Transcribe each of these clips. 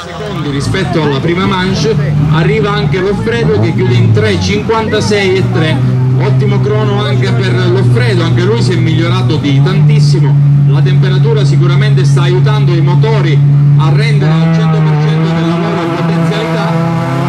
secondi rispetto alla prima manche. Arriva anche Loffredo che chiude in 3:56 e 3, ottimo crono anche per Loffredo, anche lui si è migliorato di tantissimo. La temperatura sicuramente sta aiutando i motori a rendere al 100% della loro potenzialità.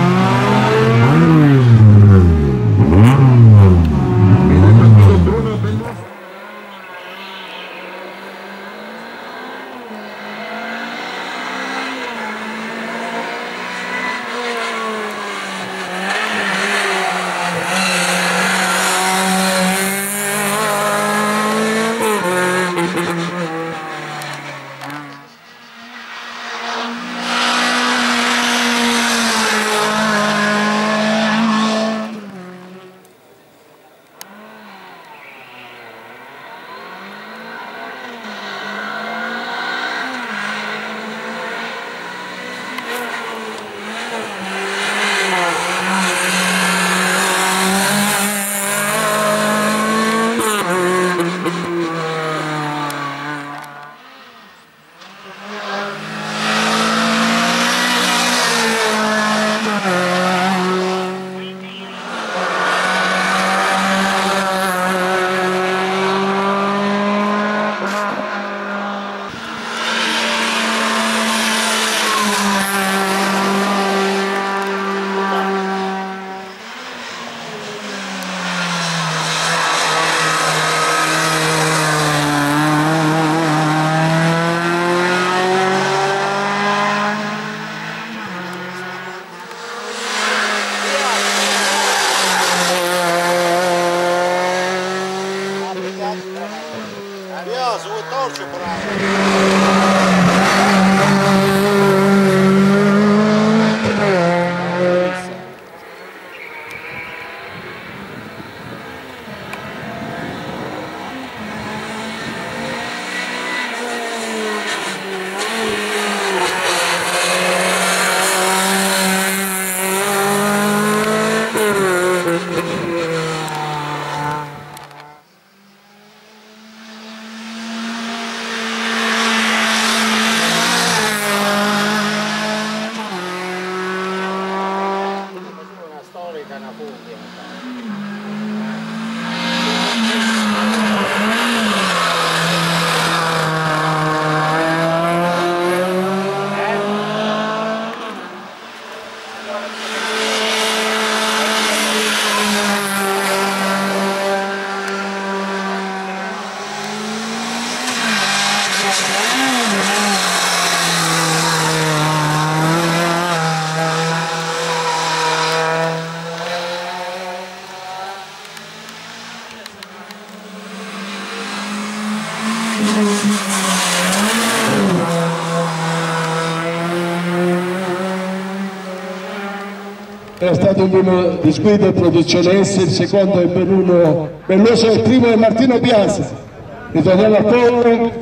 È stato il primo di Squid e Produzione S, il secondo è Bruno Belloso e il primo è Martino Piazza. Ritorniamo a Collo.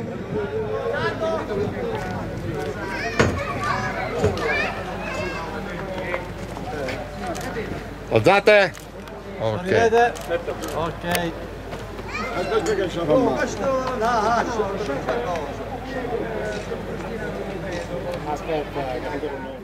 Alzate? Ok. Ok. Aspetta,